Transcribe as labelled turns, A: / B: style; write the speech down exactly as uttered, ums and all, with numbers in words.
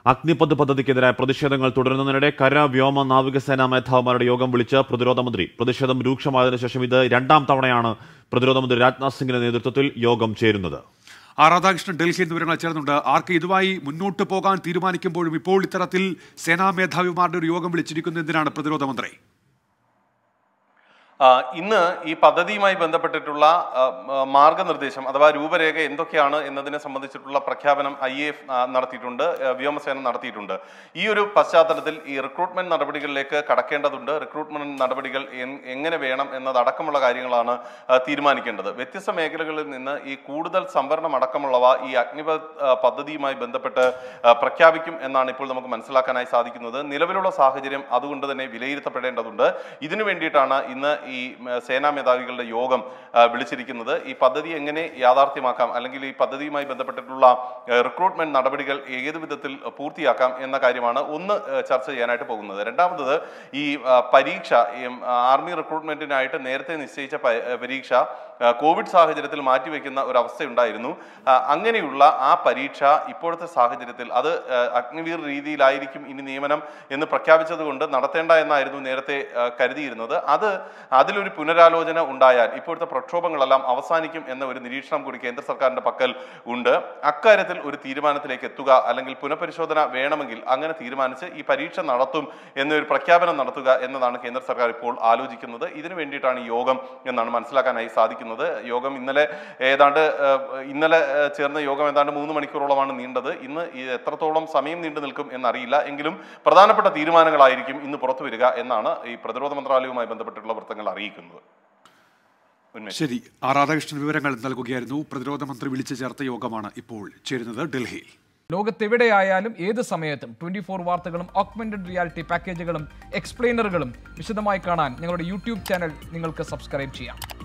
A: അഗ്നിപഥ് പദ്ധതിക്കെതിരായ പ്രതിഷേധങ്ങൾ തുടരുന്നതിനിടെ കര വ്യോമ നാവികസേനാ മേധാവിമാരുടെ യോഗം വിളിച്ച് പ്രതിരോധ മന്ത്രി. പ്രതിഷേധം രൂക്ഷമായതിനു ശേഷം ഇത് രണ്ടാം തവണയാണ് പ്രതിരോധ മന്ത്രി രാജ്നാഥ് സിംഗിന്റെ നേതൃത്വത്തിൽ യോഗം ചേരുന്നത്.
B: ആർ രാധാകൃഷ്ണൻ ഡൽഹിയിൽ വിവരങ്ങൾ ചേർന്നുണ്ട്. ആർക്ക് ഇതുമായി മുന്നോട്ട് പോകാൻ തീരുമാനിക്കുമ്പോഴും ഇപ്പോൾ ഇത്തരത്തിൽ സേനാ മേധാവിമാരുടെ ഒരു യോഗം വിളിച്ചിരിക്കുന്നത് എന്തിനാണ് പ്രതിരോധ മന്ത്രി?
C: ഇന്ന് ഈ പദ്ധതിയുമായി ബന്ധപ്പെട്ടിട്ടുള്ള മാർഗനിർദ്ദേശം അഥവാ രൂപരേഖ എന്തൊക്കെയാണ് എന്നതിനെ സംബന്ധിച്ചിട്ടുള്ള പ്രഖ്യാപനം ഐ എ എഫ് നടത്തിയിട്ടുണ്ട്, വ്യോമസേന നടത്തിയിട്ടുണ്ട്. ഈ ഒരു പശ്ചാത്തലത്തിൽ ഈ റിക്രൂട്ട്മെന്റ് നടപടികളിലേക്ക് കടക്കേണ്ടതുണ്ട്. റിക്രൂട്ട്മെന്റ് നടപടികൾ എങ്ങനെ വേണം എന്നതടക്കമുള്ള കാര്യങ്ങളാണ് തീരുമാനിക്കേണ്ടത്. വ്യത്യസ്ത മേഖലകളിൽ നിന്ന് ഈ കൂടുതൽ സംവരണം അടക്കമുള്ളവ ഈ അഗ്നിപഥ് പദ്ധതിയുമായി ബന്ധപ്പെട്ട് പ്രഖ്യാപിക്കും എന്നാണ് ഇപ്പോൾ നമുക്ക് മനസ്സിലാക്കാനായി സാധിക്കുന്നത്. നിലവിലുള്ള സാഹചര്യം അതുകൊണ്ട് തന്നെ വിലയിരുത്തപ്പെടേണ്ടതുണ്ട്. ഇതിനു വേണ്ടിയിട്ടാണ് ഇന്ന് ഈ സേനാ മേധാവികളുടെ യോഗം വിളിച്ചിരിക്കുന്നത്. ഈ പദ്ധതി എങ്ങനെ യാഥാർത്ഥ്യമാക്കാം, അല്ലെങ്കിൽ ഈ പദ്ധതിയുമായി ബന്ധപ്പെട്ടിട്ടുള്ള റിക്രൂട്ട്മെന്റ് നടപടികൾ ഏത് വിധത്തിൽ പൂർത്തിയാക്കാം എന്ന കാര്യമാണ് ഒന്ന് ചർച്ച ചെയ്യാനായിട്ട് പോകുന്നത്. രണ്ടാമത് ഈ പരീക്ഷ, ആർമി റിക്രൂട്ട്മെന്റിനായിട്ട് നേരത്തെ നിശ്ചയിച്ച പരീക്ഷ കോവിഡ് സാഹചര്യത്തിൽ മാറ്റിവെക്കുന്ന ഒരു അവസ്ഥയുണ്ടായിരുന്നു. അങ്ങനെയുള്ള ആ പരീക്ഷ ഇപ്പോഴത്തെ സാഹചര്യത്തിൽ അത് അഗ്നിവീർ രീതിയിലായിരിക്കും ഇനി നിയമനം എന്ന് പ്രഖ്യാപിച്ചത് കൊണ്ട് നടത്തേണ്ട എന്നായിരുന്നു നേരത്തെ കരുതിയിരുന്നത്. അത് അതിലൊരു പുനരാലോചന ഉണ്ടായാൽ ഇപ്പോഴത്തെ പ്രക്ഷോഭങ്ങളെല്ലാം അവസാനിക്കും എന്ന ഒരു നിരീക്ഷണം കൂടി കേന്ദ്ര സർക്കാരിന്റെ പക്കൽ ഉണ്ട്. അക്കാര്യത്തിൽ ഒരു തീരുമാനത്തിലേക്ക് എത്തുക, അല്ലെങ്കിൽ പുനഃപരിശോധന വേണമെങ്കിൽ അങ്ങനെ തീരുമാനിച്ച് ഈ പരീക്ഷ നടത്തും എന്നൊരു പ്രഖ്യാപനം നടത്തുക എന്നതാണ് കേന്ദ്ര സർക്കാർ ഇപ്പോൾ ആലോചിക്കുന്നത്. ഇതിനു വേണ്ടിയിട്ടാണ് ഈ യോഗം എന്നാണ് മനസ്സിലാക്കാനായി സാധിക്കുന്നത്. യോഗം ഇന്നലെ ഏതാണ്ട് ഇന്നലെ ചേർന്ന യോഗം ഏതാണ്ട് മൂന്ന് മണിക്കൂറോളമാണ് നീണ്ടത്. ഇന്ന് എത്രത്തോളം സമയം നീണ്ടു നിൽക്കും എന്നറിയില്ല. എങ്കിലും പ്രധാനപ്പെട്ട തീരുമാനങ്ങളായിരിക്കും ഇന്ന് പുറത്തു വരിക എന്നാണ് ഈ പ്രതിരോധ മന്ത്രാലയവുമായി ബന്ധപ്പെട്ടിട്ടുള്ള വൃത്തങ്ങൾ അറിയിക്കുന്നത്.
B: ശരി, ആർ രാധാകൃഷ്ണൻ വിവരങ്ങൾ നൽകുകയായിരുന്നു. പ്രതിരോധ മന്ത്രി വിളിച്ചു ചേർത്ത യോഗമാണ് ഇപ്പോൾ ചേരുന്നത് ഡൽഹിയിൽ.
D: ലോകത്തെവിടെയായാലും ഏത് സമയത്തും ട്വന്റി ഫോർ വാർത്തകളും ഓഗ്മെന്റഡ് റിയാലിറ്റി പാക്കേജുകളും എക്സ്പ്ലെയിനറുകളും വിശദമായി കാണാൻ ഞങ്ങളുടെ യൂട്യൂബ് ചാനൽ നിങ്ങൾക്ക് സബ്സ്ക്രൈബ് ചെയ്യാം.